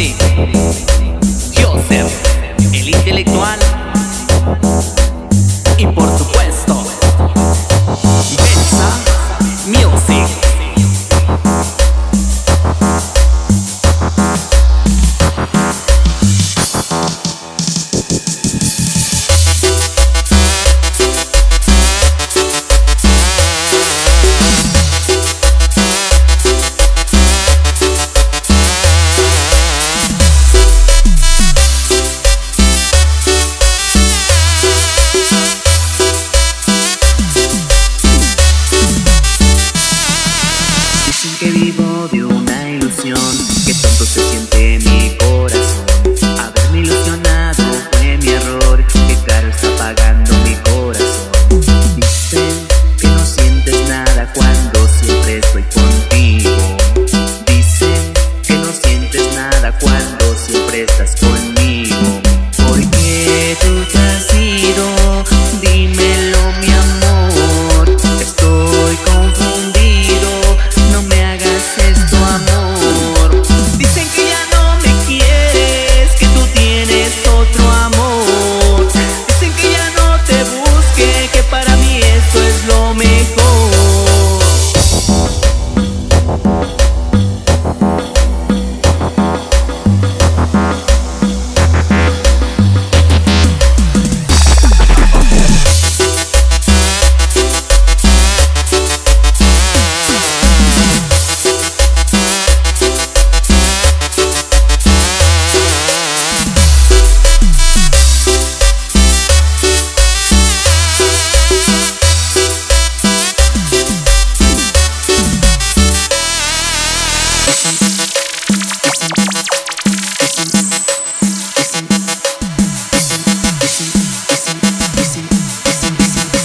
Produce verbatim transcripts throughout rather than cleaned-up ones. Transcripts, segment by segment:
Music, Joseph, el intelectual, y por supuesto Betsa Music. Que vivo de una ilusión, que tonto se siente mi corazón. Haberme ilusionado fue mi error, que caro está pagando mi corazón. Dicen que no sientes nada cuando siempre estoy contigo. Dicen que no sientes nada cuando siempre estás conmigo. ¿Por qué tú te has ido? Dímelo, mi amor. Estoy confundido. No me hagas esto, amor. Dicen que ya no me quieres, que tú tienes otro amor. Dicen que ya no te busque, que para mí esto es lo mejor.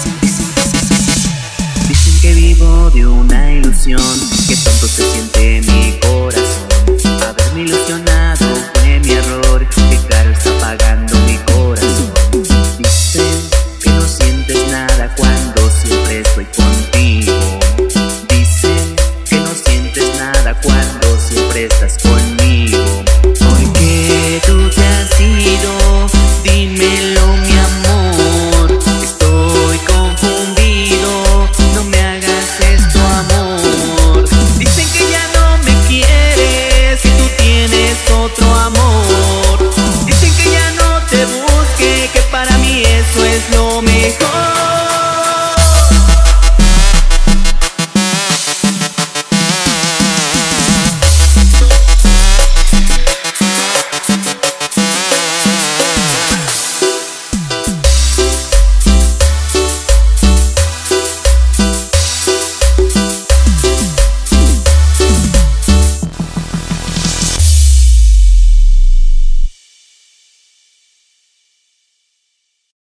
Dicen que vivo de una ilusión, que tonto se siente mi